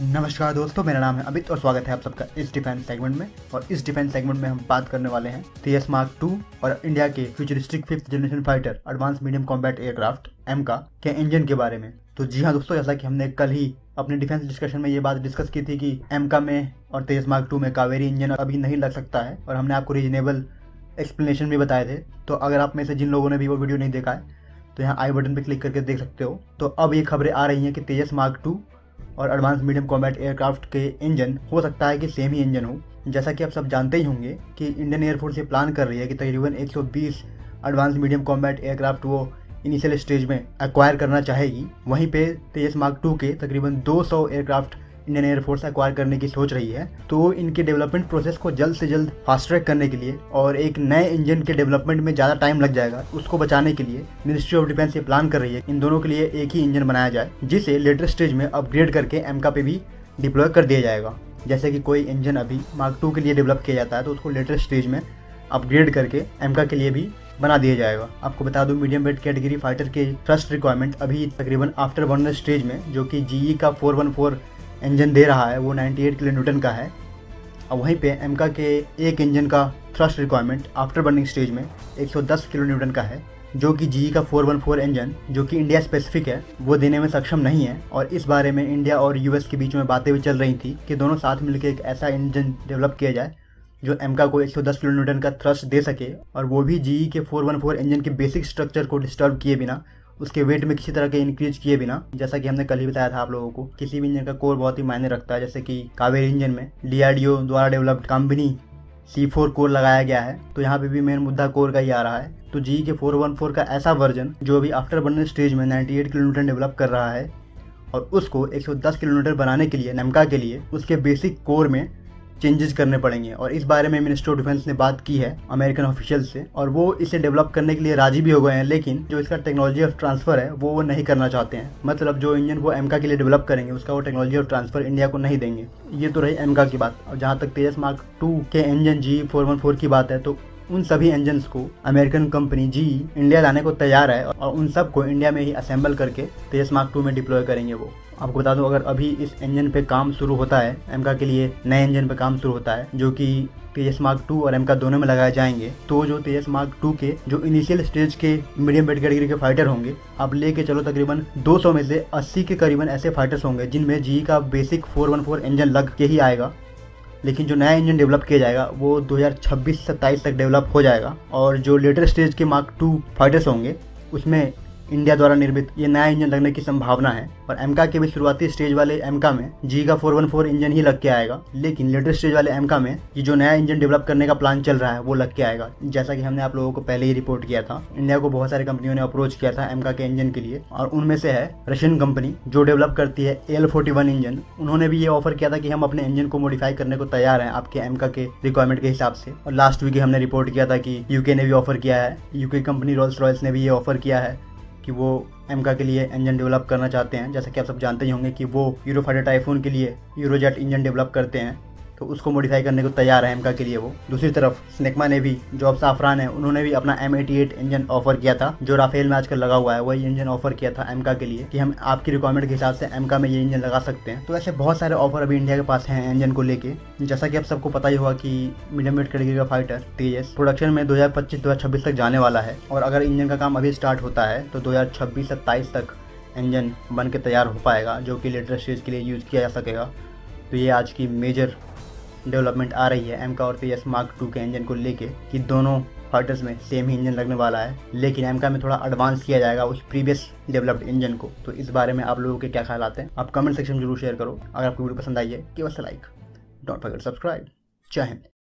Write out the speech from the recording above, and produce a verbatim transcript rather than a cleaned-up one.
नमस्कार दोस्तों, मेरा नाम है अमित और स्वागत है आप सबका इस डिफेंस सेगमेंट में। और इस डिफेंस सेगमेंट में हम बात करने वाले हैं तेजस मार्क टू और इंडिया के futuristic fifth generation fighter advance medium combat aircraft AMCA के इंजन के बारे में। तो जी हाँ दोस्तों, जैसा कि हमने कल ही अपने डिफेंस डिस्कशन में ये बात डिस्कस की थी कि एमका में और तेजस मार्क टू में कावेरी इंजन अभी नहीं लग सकता है, और हमने आपको रीजनेबल एक्सप्लेनेशन भी बताए थे। तो अगर आप में से जिन लोगों ने भी वो वीडियो नहीं देखा है तो यहाँ आई बटन पर क्लिक करके देख सकते हो। तो अब ये खबरें आ रही हैं कि तेजस मार्क टू और एडवांस मीडियम कॉम्बैट एयरक्राफ्ट के इंजन हो सकता है कि सेम ही इंजन हो। जैसा कि आप सब जानते ही होंगे कि इंडियन एयरफोर्स ये प्लान कर रही है कि तकरीबन एक सौ बीस एडवांस मीडियम कॉम्बैट एयरक्राफ्ट वो इनिशियल स्टेज में एक्वायर करना चाहेगी। वहीं पे तेजस मार्क टू के तकरीबन दो सौ एयरक्राफ्ट इंडियन एयरफोर्स एक्वायर करने की सोच रही है। तो इनके डेवलपमेंट प्रोसेस को जल्द से जल्द फास्ट ट्रैक करने के लिए और एक नए इंजन के डेवलपमेंट में ज़्यादा टाइम लग जाएगा, उसको बचाने के लिए मिनिस्ट्री ऑफ डिफेंस ये प्लान कर रही है इन दोनों के लिए एक ही इंजन बनाया जाए, जिसे लेटर स्टेज में अपग्रेड करके एमका पे भी डिप्लॉय कर दिया जाएगा। जैसे कि कोई इंजन अभी मार्क टू के लिए डेवलप किया जाता है तो उसको लेटर स्टेज में अपग्रेड करके एमका के लिए भी बना दिया जाएगा। आपको बता दूं, मीडियम वेट कैटेगरी फाइटर के थ्रस्ट रिक्वायरमेंट अभी तकरीबन आफ्टर बर्नर स्टेज में, जो कि जीई का फोर वन फोर इंजन दे रहा है, वो अट्ठानवे किलो न्यूटन का है। और वहीं पे एमका के एक इंजन का thrust requirement after burning stage में एक सौ दस किलो न्यूटन का है, जो कि जीई का फोर वन फोर इंजन, जो कि इंडिया स्पेसिफिक है, वो देने में सक्षम नहीं है। और इस बारे में इंडिया और यूएस के बीच में बातें भी चल रही थी कि दोनों साथ मिलकर एक ऐसा इंजन डेवलप किया जाए जो एमका को एक सौ दस किलो न्यूटन का थ्रस्ट दे सके, और वो भी जीई के फोर वन फोर इंजन के बेसिक स्ट्रक्चर को डिस्टर्ब किए बिना, उसके वेट में किसी तरह के इंक्रीज किए बिना। जैसा कि हमने कल ही बताया था आप लोगों को, किसी भी इंजन का कोर बहुत ही मायने रखता है। जैसे कि कावेरी इंजन में डीआरडीओ द्वारा developed company C four core लगाया गया है, तो यहाँ पे भी मेन मुद्दा कोर का ही आ रहा है। तो जी के फोर वन फोर का ऐसा वर्जन जो अभी आफ्टर बर्नर स्टेज में अट्ठानवे किलो न्यूटन डेवलप कर रहा है, और उसको एक सौ दस किलो न्यूटन बनाने के लिए एमका के लिए उसके बेसिक कोर में चेंजेस करने पड़ेंगे। और इस बारे में मिनिस्ट्री ऑफ डिफेंस ने बात की है अमेरिकन ऑफिशियल से, और वो इसे डेवलप करने के लिए राजी भी हो गए हैं। लेकिन जो इसका टेक्नोलॉजी ऑफ ट्रांसफर है वो वो नहीं करना चाहते हैं। मतलब जो इंजन वो एमका के लिए डेवलप करेंगे उसका वो टेक्नोलॉजी ऑफ ट्रांसफर इंडिया को नहीं देंगे। ये तो रही एमका की बात। और जहाँ तक तेजस मार्क टू के engine G four one four की बात है, तो उन सभी इंजन को अमेरिकन कंपनी जी इंडिया लाने को तैयार है, और उन सब को इंडिया में ही असेंबल करके तेजस मार्क टू में डिप्लॉय करेंगे वो। आपको बता दूं, अगर अभी इस इंजन पे काम शुरू होता है, एमका के लिए नए इंजन पे काम शुरू होता है जो कि तेजस मार्क टू और एमका दोनों में लगाए जाएंगे, तो जो तेजस मार्क टू के जो इनिशियल स्टेज के मीडियम वेट कैटेगरी के फाइटर होंगे, आप लेके चलो तकरीबन दो सौ में से अस्सी के करीबन ऐसे फाइटर्स होंगे जिनमें जी का basic four one four engine लग के ही आएगा। लेकिन जो नया इंजन डेवलप किया जाएगा वो दो हज़ार छब्बीस सत्ताईस तक डेवलप हो जाएगा। और जो लेटर स्टेज के मार्क टू फाइटर्स होंगे उसमें इंडिया द्वारा निर्मित ये नया इंजन लगने की संभावना है। और एमका के भी शुरुआती स्टेज वाले एमका में जी का फोर वन फोर इंजन ही लग के आएगा, लेकिन लेटर स्टेज वाले एमका में ये जो नया इंजन डेवलप करने का प्लान चल रहा है वो लग के आएगा। जैसा कि हमने आप लोगों को पहले ही रिपोर्ट किया था, इंडिया को बहुत सारी कंपनियों ने अप्रोच किया था एमका के इंजन के लिए, और उनमें से है रशियन कंपनी जो डेवलप करती है एल फोर्टी वन इंजन। उन्होंने भी ये ऑफर किया था कि हम अपने इंजन को मॉडिफाई करने को तैयार हैं आपके एमका के रिक्वायरमेंट के हिसाब से। और लास्ट वीक हमने रिपोर्ट किया था कि यूके ने भी ऑफर किया है, यूके कंपनी रोल्स रॉयल्स ने भी ये ऑफर किया है कि वो एमका के लिए इंजन डेवलप करना चाहते हैं। जैसा कि आप सब जानते ही होंगे कि वो यूरोफाइटर टाइफून के लिए यूरोजेट इंजन डेवलप करते हैं, तो उसको मॉडिफाई करने को तैयार है एमका के लिए वो। दूसरी तरफ स्नेकमा ने भी, जो अब साफरान है, उन्होंने भी अपना M eighty eight engine offer किया था, जो राफेल में आजकल लगा हुआ है, वही इंजन ऑफर किया था एमका के लिए कि हम आपकी रिक्वायरमेंट के हिसाब से एमका में ये इंजन लगा सकते हैं। तो ऐसे बहुत सारे ऑफर अभी इंडिया के पास हैं इंजन को लेके। जैसा कि आप सबको पता ही होगा कि मीडियम वेट कैटेगरी का फाइटर तेजस प्रोडक्शन में दो हज़ार पच्चीस दो हज़ार छब्बीस तक जाने वाला है, और अगर इंजन का काम अभी स्टार्ट होता है तो दो हज़ार छब्बीस सत्ताईस तक इंजन बन के तैयार हो पाएगा, जो कि लेटर स्टेज के लिए यूज़ किया जा सकेगा। तो ये आज की मेजर डेवलपमेंट आ रही है एमका और तेजस मार्क टू के इंजन को लेके कि दोनों फाइटर्स में सेम ही इंजन लगने वाला है, लेकिन एमका में थोड़ा एडवांस किया जाएगा उस प्रीवियस डेवलप्ड इंजन को। तो इस बारे में आप लोगों के क्या ख्याल आते हैं आप कमेंट सेक्शन में जरूर शेयर करो। अगर आपको वीडियो पसंद आई है केवल से लाइक, डोंट फॉरगेट सब्सक्राइब। जय हिंद।